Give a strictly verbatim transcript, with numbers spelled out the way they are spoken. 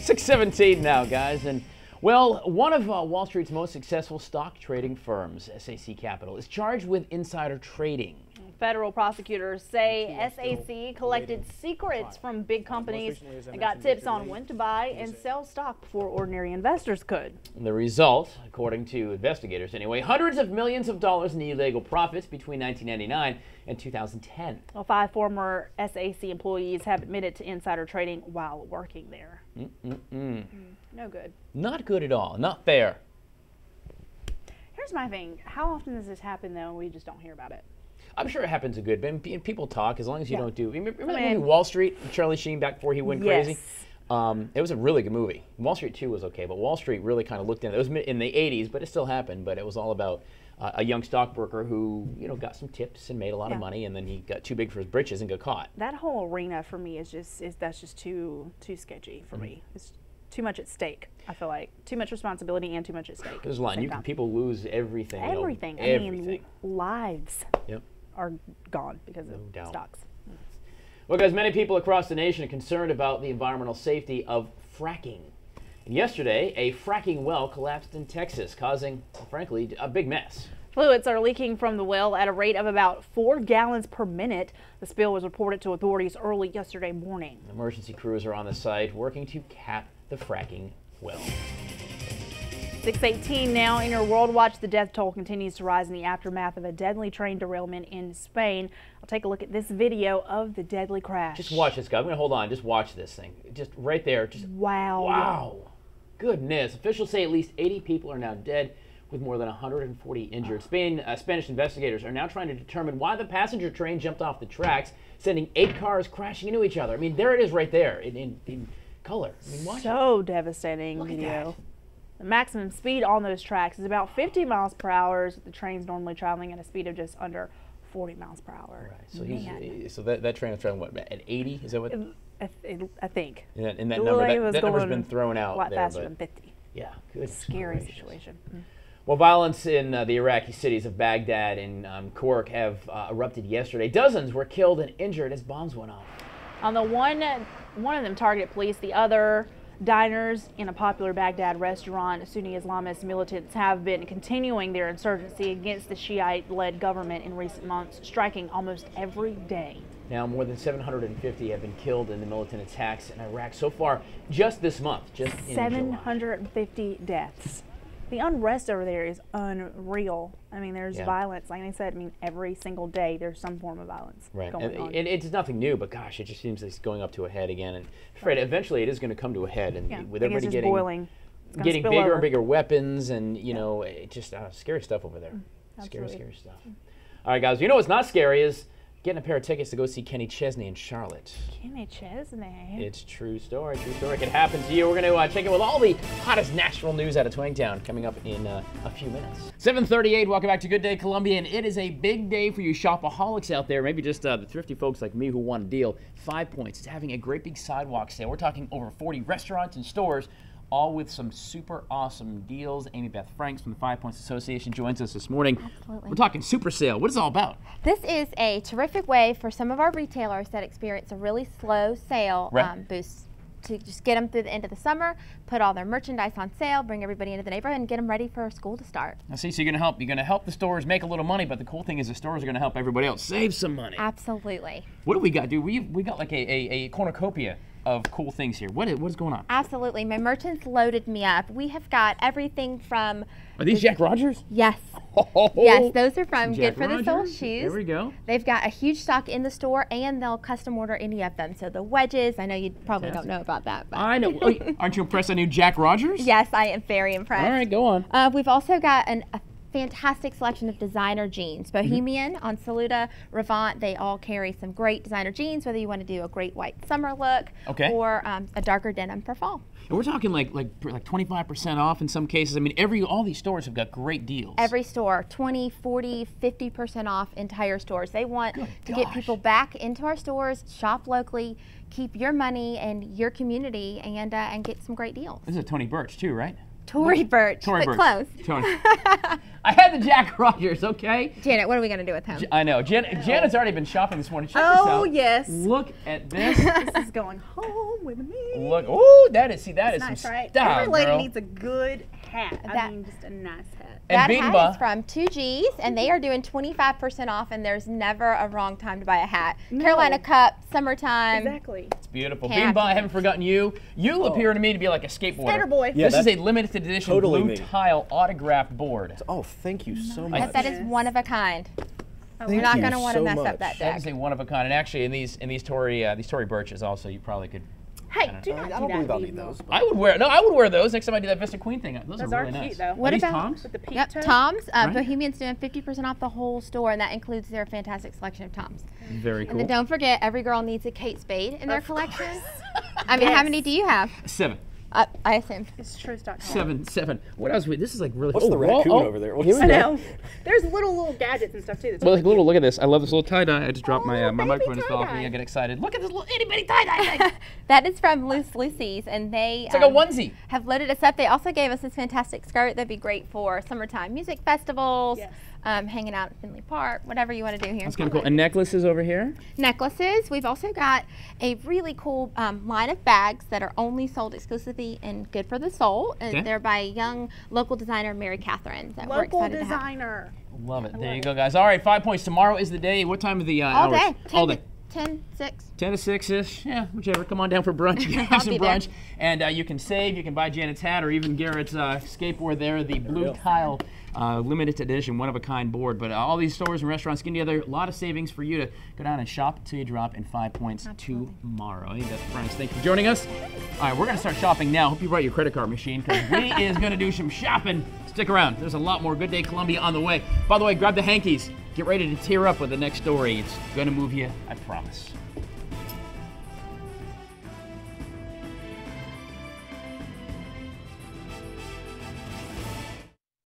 six seventeen now, guys, and well, one of uh, Wall Street's most successful stock trading firms, S A C Capital, is charged with insider trading. Federal prosecutors say S A C collected secrets from big companies and got tips on when to buy and sell stock before ordinary investors could. The result, according to investigators anyway, hundreds of millions of dollars in illegal profits between nineteen ninety-nine and two thousand ten. Well, five former S A C employees have admitted to insider trading while working there. Mm-mm-mm. Mm, no good. Not good at all. Not fair. Here's my thing. How often does this happen, though, and we just don't hear about it? I'm sure it happens a good bit. People talk as long as you Yeah. don't do. Remember, remember I the movie mean- Wall Street? Charlie Sheen back before he went Yes. crazy. Um, it was a really good movie. Wall Street two was okay, but Wall Street really kind of looked in. It was in the eighties, but it still happened. But it was all about uh, a young stockbroker who, you know, got some tips and made a lot Yeah. of money, and then he got too big for his britches and got caught. That whole arena for me is just is that's just too too sketchy for Mm-hmm. me. It's too much at stake. I feel like too much responsibility and too much at stake. There's a lot. Same You can, time. people lose everything. you know, Everything. I everything. mean, lives Yep. are gone because No of doubt. stocks. Well, guys, many people across the nation are concerned about the environmental safety of fracking. And yesterday, a fracking well collapsed in Texas, causing, well, frankly, a big mess. Fluids are leaking from the well at a rate of about four gallons per minute. The spill was reported to authorities early yesterday morning. Emergency crews are on the site working to cap the fracking well. six eighteen now in your World Watch. The death toll continues to rise in the aftermath of a deadly train derailment in Spain. I'll take a look at this video of the deadly crash. Just watch this, guy. I'm going to hold on. Just watch this thing. Just right there. Just Wow. wow. Goodness. Officials say at least eighty people are now dead, with more than one hundred forty injured. Spain, uh, Spanish investigators are now trying to determine why the passenger train jumped off the tracks, sending eight cars crashing into each other. I mean, there it is right there in, in, in color. I mean, watch it. So devastating Look at video. that. The maximum speed on those tracks is about fifty miles per hour. The train's normally traveling at a speed of just under forty miles per hour. Right. So Man. he's so that, that train was traveling what, at eighty? Is that what? I, th- I think. In that, in that It number, looked like that, it was that number's going been thrown out a lot there. faster but than fifty. yeah, good. Scary situation. Mm. Well, violence in uh, the Iraqi cities of Baghdad and um, Cork have uh, erupted yesterday. Dozens were killed and injured as bombs went off. On the one, one of them targeted police. The other, diners in a popular Baghdad restaurant. Sunni Islamist militants have been continuing their insurgency against the Shiite-led government in recent months, striking almost every day. Now, more than seven hundred fifty have been killed in the militant attacks in Iraq so far, just this month, just in seven July. hundred fifty deaths. The unrest over there is unreal. I mean, there's Yeah. violence. Like I said, I mean, every single day there's some form of violence Right, going and, on. and it's nothing new, but gosh, it just seems like it's going up to a head again. And I'm afraid eventually it is going to come to a head, and yeah, with I think it's everybody just getting boiling. It's gonna getting spill bigger over. and bigger weapons, and you know, it just uh, scary stuff over there. Scary, absolutely. scary stuff. All right, guys, you know what's not scary is getting a pair of tickets to go see Kenny Chesney in Charlotte. Kenny Chesney. It's true story, true story. It could happen to you. We're going to uh, check in with all the hottest Nashville news out of Twangtown coming up in uh, a few minutes. seven thirty-eight, welcome back to Good Day Columbia, and it is a big day for you shopaholics out there, maybe just uh, the thrifty folks like me who want a deal. Five Points is having a great big sidewalk sale. We're talking over forty restaurants and stores, all with some super awesome deals. Amy Beth Franks from the Five Points Association joins us this morning. Absolutely. We're talking super sale. What is it all about? This is a terrific way for some of our retailers that experience a really slow sale Right. um, boost to just get them through the end of the summer, put all their merchandise on sale, bring everybody into the neighborhood, and get them ready for school to start. I see, so you're going to help. You're going to help the stores make a little money, but the cool thing is the stores are going to help everybody else save some money. Absolutely. What do we got, dude? We we got like a, a, a cornucopia of cool things here. What is, what is going on? Absolutely. My merchants loaded me up. We have got everything from... Are these Jack Rogers? Yes. Oh, Yes, those are from Jack Good for the Soul Rogers. Shoes. There we go. They've got a huge stock in the store, and they'll custom order any of them. So the wedges, I know you probably Fantastic. don't know about that. But I know. Oh, aren't you impressed I knew Jack Rogers? yes, I am very impressed. All right, go on. Uh, we've also got an, a fantastic selection of designer jeans. Bohemian, on Saluda, Revant, they all carry some great designer jeans, whether you want to do a great white summer look Okay. or um, a darker denim for fall. And we're talking like like like twenty-five percent off in some cases. I mean, every all these stores have got great deals. Every store, twenty, forty, fifty percent off entire stores. They want Good to get gosh. people back into our stores, shop locally, keep your money and your community, and uh, and get some great deals. This is a Tony Birch too, right? Tory Burch, Tory but Burch. close. Tony. I had the Jack Rogers, okay? Janet, what are we going to do with him? I know. Jan Janet's already been shopping this morning. Check this out. Oh, yes. Look at this. This is going home with me. Look. Ooh, that is, see, that is Nice, some right? style, Every lady girl. needs a good hat. I That- mean, just a nice hat. And That Bimba. hat is from two G's, and they are doing twenty-five percent off, and there's never a wrong time to buy a hat. No. Carolina Cup, summertime. Exactly. It's beautiful. Can't Bimba, I haven't forgotten you. You appear to me to be like a skateboarder. Skater boy. Yeah, this is that's a limited edition totally blue me. tile autographed board. Oh, thank you so That- much. that is one of a kind. Thank You're not you going to want to so mess much. up that That deck. is a one of a kind. And actually, in these in these Tory uh, these Tory Birches also, you probably could. Hey, don't do I not don't do believe that, I'll need Bimba. those. but- I would wear no. I would wear those next time I do that Vista Queen thing. Those, Those are are really cute, nice. though. Are What these about- Toms? With the pink Yep, toe. Toms. Uh, Right. Bohemian's doing fifty percent off the whole store, and that includes their fantastic selection of Toms. Very And cool. then don't forget, every girl needs a Kate Spade in their Of collection. I mean, how Yes. many do you have? Seven. Uh, I assumed. It's truth dot com. Seven, seven. What else? Wait, this is like really. What's oh, the wall- raccoon oh, over there? What here is we I go. know. There's little little gadgets and stuff too. That's Well, really like, little, look at this. I love this little tie dye. I just dropped my Oh, uh, my baby microphone is off. tie-dye. I get excited. Look at this little itty bitty tie dye thing. That is from Loose Lucy's, and they It's like a um, onesie. have loaded us up. They also gave us this fantastic skirt that'd be great for summertime music festivals, Yes. um, hanging out at Finley Park, whatever you want to do here. That's kind of cool. And necklaces over here. Necklaces. We've also got a really cool um, line of bags that are only sold exclusively and good for the soul. And Okay. they're by a young local designer, Mary Catherine. That we're local excited to have. designer. Love it. There love you it. go, guys. All right, five points. Tomorrow is the day. What time of the uh, All hours? day. All ten, day. ten, six. ten to six ish. Yeah, whichever. Come on down for brunch. You can I'll have some be there. brunch. And uh, you can save. You can buy Janet's hat or even Garrett's uh, skateboard there, the blue go. tile uh, limited edition, one of a kind board. But uh, all these stores and restaurants getting together, a lot of savings for you to go down and shop until you drop in five points tomorrow. I think that's Brian's. Thank you for joining us. All right, we're going to start shopping now. Hope you brought your credit card machine because we is going to do some shopping. Stick around. There's a lot more Good Day Columbia on the way. By the way, grab the hankies. Get ready to tear up with the next story. It's going to move you, I promise.